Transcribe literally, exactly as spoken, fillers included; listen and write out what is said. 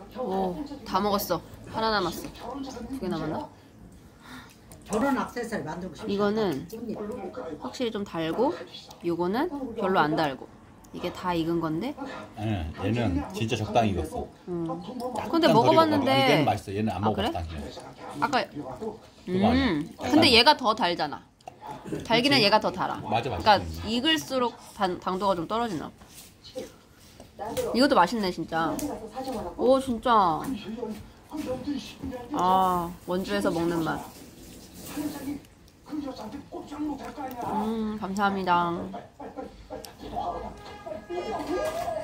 오, 다 먹었어. 하나 남았어. 두 개 남았나? 저런 액세서리 만들고 싶어. 이거는 확실히 좀 달고, 요거는 별로 안 달고. 이게 다 익은 건데. 예, 얘는 진짜 적당히 익었어. 음. 약간 근데 버리고 먹어봤는데. 먹어. 얘는 맛있어. 얘는 안 아, 먹어봤어. 그래? 당신은. 아까. 그거 아니야. 음. 약간 근데 얘가 더 달잖아. 달기는 그치? 얘가 더 달아. 맞아, 맞아. 그러니까 익을수록 단, 당도가 좀 떨어지나. 이것도 맛있네 진짜. 오 진짜. 아 원주에서 먹는 맛. 음 감사합니다.